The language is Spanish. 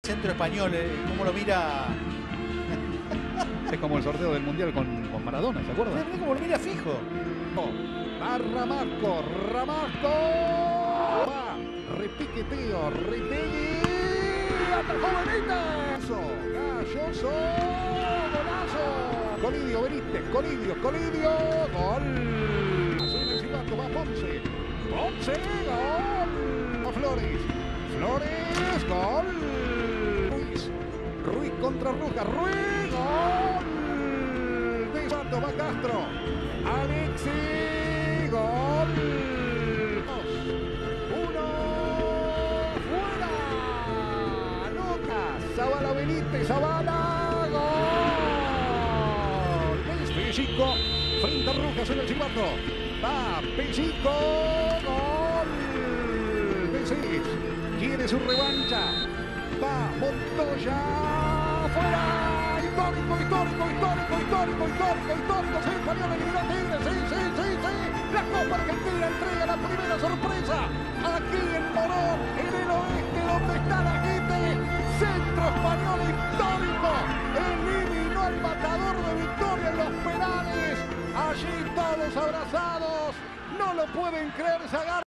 centro español, cómo lo mira. Es como el sorteo del Mundial con Maradona, ¿se acuerdan? Mira cómo lo mira fijo. Va Ramasco, Ramasco. Va, repiqueteo, Retegui. Atajó Benítez. Galloso, golazo. Colidio, Benítez, Colidio, gol. Suena el silbato, va Ponce. Ponce, gol. A Flores, gol. Ruiz contra Rojas, Ruiz, gol. De Santo, va Castro. Alexis, gol. 1, fuera. Anota. Zabala Benítez, Zabala, gol. Pellico frente a Rojas en el silbato. Va Pellico, gol. Becerril quiere su revancha. Va Montoya, fuera. Histórico, sí, Español eliminó a Tigre, sí. La Copa Argentina entrega la primera sorpresa. Aquí en Morón, en el oeste, donde está la gente. Centro Español histórico. Eliminó al matador de Victoria en los penales. Allí todos abrazados. No lo pueden creer, se agarran.